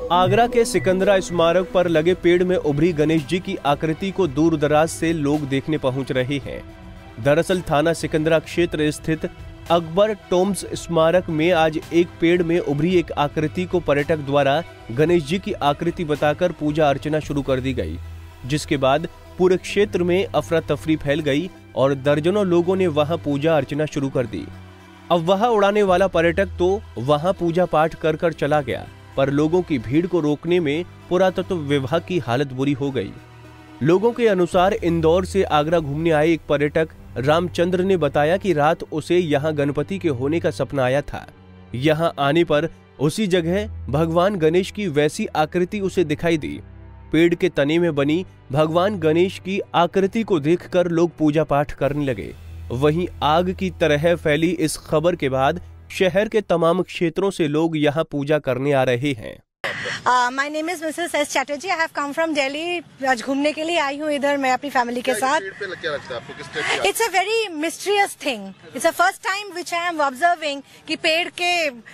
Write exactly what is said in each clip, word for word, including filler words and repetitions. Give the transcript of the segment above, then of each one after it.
आगरा के सिकंदरा स्मारक पर लगे पेड़ में उभरी गणेश जी की आकृति को दूर दराज से लोग देखने पहुंच रहे हैं। दरअसल थाना सिकंदरा क्षेत्र स्थित अकबर टॉम्स स्मारक में आज एक पेड़ में उभरी एक आकृति को पर्यटक द्वारा गणेश जी की आकृति बताकर पूजा अर्चना शुरू कर दी गई, जिसके बाद पूरे क्षेत्र में अफरा तफरी फैल गई और दर्जनों लोगों ने वहां पूजा अर्चना शुरू कर दी। अब वहां उड़ाने वाला पर्यटक तो वहां पूजा पाठ कर कर चला गया, पर लोगों की भीड़ को रोकने में पुरातत्व विभाग की हालत बुरी हो गई। लोगों के अनुसार इंदौर से आगरा घूमने आए एक पर्यटक रामचंद्र ने बताया कि रात उसे यहां गणपति के होने का सपना आया था। यहां आने पर उसी जगह भगवान गणेश की वैसी आकृति उसे दिखाई दी। पेड़ के तने में बनी भगवान गणेश की आकृति को देखकर लोग पूजा पाठ करने लगे। वहीं आग की तरह फैली इस खबर के बाद शहर के तमाम क्षेत्रों से लोग यहां पूजा करने आ रहे हैं। My name is Mrs S Chatterjee. I have come from Delhi. आज घूमने के लिए आई हूँ इधर मैं अपनी फैमिली के साथ। It's a very mysterious thing. It's a first time which I am observing कि पेड़ के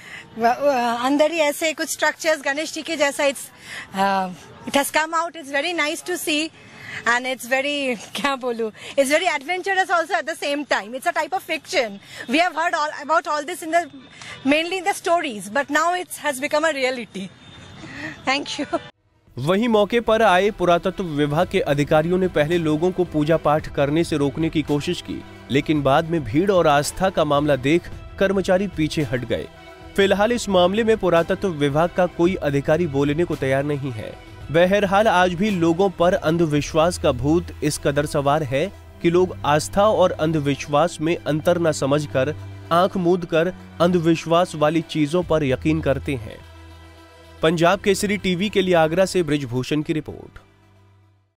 अंदर ही ऐसे कुछ स्ट्रक्चर्स गणेश जी के जैसा it's it has come out. It's very nice to see and it's very क्या बोलूं it's very adventurous also at the same time. It's a type of fiction. We have heard all about all this in the mainly in the stories, but now it has become a reality. Thank you. वहीं मौके पर आए पुरातत्व विभाग के अधिकारियों ने पहले लोगों को पूजा पाठ करने से रोकने की कोशिश की, लेकिन बाद में भीड़ और आस्था का मामला देख कर्मचारी पीछे हट गए। फिलहाल इस मामले में पुरातत्व विभाग का कोई अधिकारी बोलने को तैयार नहीं है। बहरहाल आज भी लोगों पर अंधविश्वास का भूत इस कदर सवार है कि लोग आस्था और अंधविश्वास में अंतर न समझकर आंख मूंद कर अंधविश्वास वाली चीजों पर यकीन करते हैं। पंजाब केसरी टीवी के लिए आगरा से ब्रिजभूषण की रिपोर्ट।